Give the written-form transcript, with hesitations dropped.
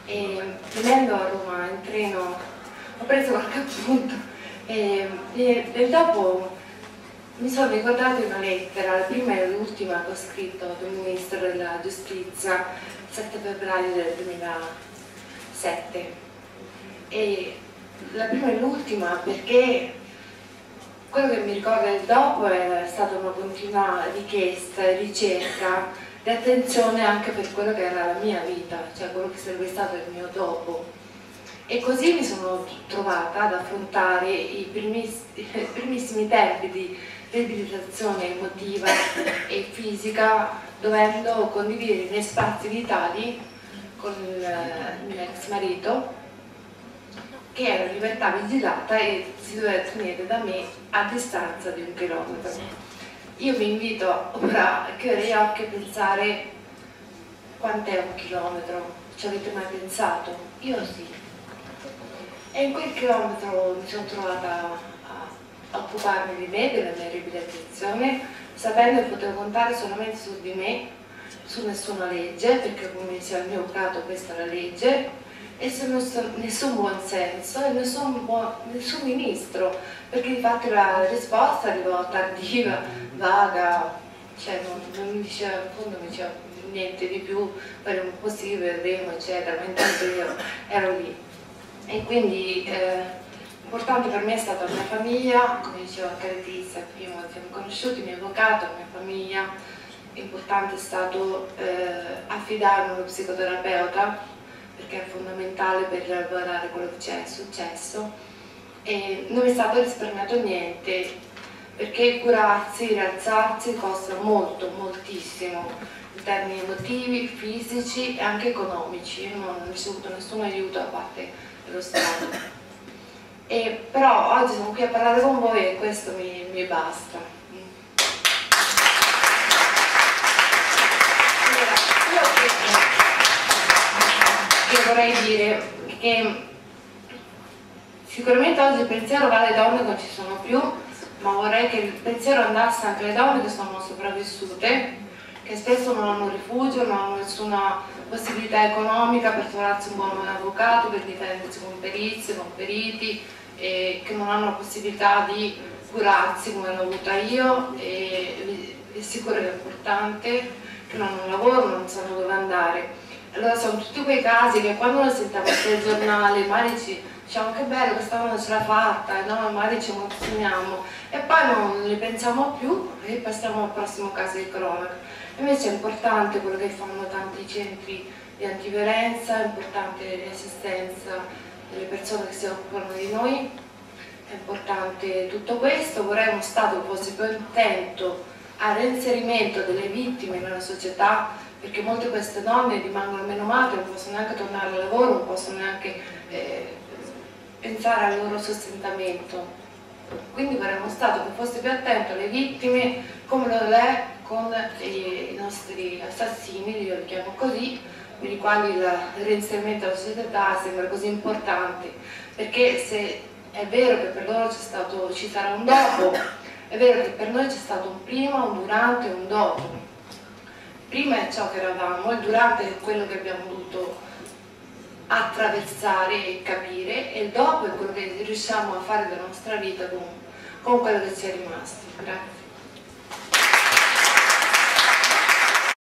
e venendo a Roma in treno ho preso qualche appunto e dopo mi sono ricordata una lettera, la prima e l'ultima che ho scritto al Ministro della Giustizia il 7 febbraio del 2007. E la prima e l'ultima perché quello che mi ricorda del dopo è stata una continua richiesta e ricerca di attenzione anche per quello che era la mia vita, cioè quello che sarebbe stato il mio dopo. E così mi sono trovata ad affrontare i primissimi tempi di riabilitazione emotiva e fisica, dovendo condividere i miei spazi vitali con il mio ex marito, che era in libertà vigilata e si doveva tenere da me a distanza di 1 chilometro. Io vi invito ora a chiudere gli occhi e pensare quant'è 1 chilometro, ci avete mai pensato? Io sì. E in quel chilometro mi sono trovata a occuparmi di me, della mia riabilitazione, sapendo che potevo contare solamente su di me, su nessuna legge, perché come sia il mio caso questa è la legge, e su nessun buon senso e nessun ministro, perché di fatto la risposta arrivò tardiva, vaga, cioè non mi diceva, in fondo non mi diceva niente di più, faremo il possibile, vedremo, eccetera, ma intanto io ero lì. E quindi importante per me è stata la mia famiglia, come diceva anche Letizia, prima ci siamo conosciuti, il mio avvocato, la mia famiglia. Importante è stato affidarmi a uno psicoterapeuta, perché è fondamentale per elaborare quello che è successo, e non mi è stato risparmiato niente, perché curarsi, rialzarsi costa molto, moltissimo, in termini emotivi, fisici e anche economici. Io non ho ricevuto nessun aiuto da parte dello Stato. Però oggi sono qui a parlare con voi e questo mi basta. Vorrei dire che sicuramente oggi il pensiero va alle donne che non ci sono più, ma vorrei che il pensiero andasse anche alle donne che sono sopravvissute, che spesso non hanno rifugio, non hanno nessuna possibilità economica per trovarsi un buon avvocato, per difendersi con perizie, con periti, e che non hanno la possibilità di curarsi come l'ho avuta io, e è sicuro che è importante, che non hanno un lavoro, non sanno dove andare. Allora sono tutti quei casi che quando lo sentiamo sul giornale magari ci diciamo che bello, questa donna ce l'ha fatta, no? Magari ci emozioniamo e poi non ne pensiamo più e passiamo al prossimo caso di cronaca. Invece è importante quello che fanno tanti centri di antiviolenza, è importante l'assistenza delle persone che si occupano di noi, è importante tutto questo. Vorrei uno Stato che fosse più attento al reinserimento delle vittime nella società, perché molte di queste donne rimangono menomate, non possono neanche tornare al lavoro, non possono neanche pensare al loro sostentamento. Quindi vorrei uno Stato che fosse più attento alle vittime, come lo è con i nostri assassini, io li chiamo così, per i quali il reinserimento della società sembra così importante, perché se è vero che per loro ci sarà un dopo, è vero che per noi c'è stato un prima, un durante e un dopo. Prima è ciò che eravamo, il durante è quello che abbiamo dovuto attraversare e capire, e il dopo è quello che riusciamo a fare della nostra vita con quello che ci è rimasto. Grazie.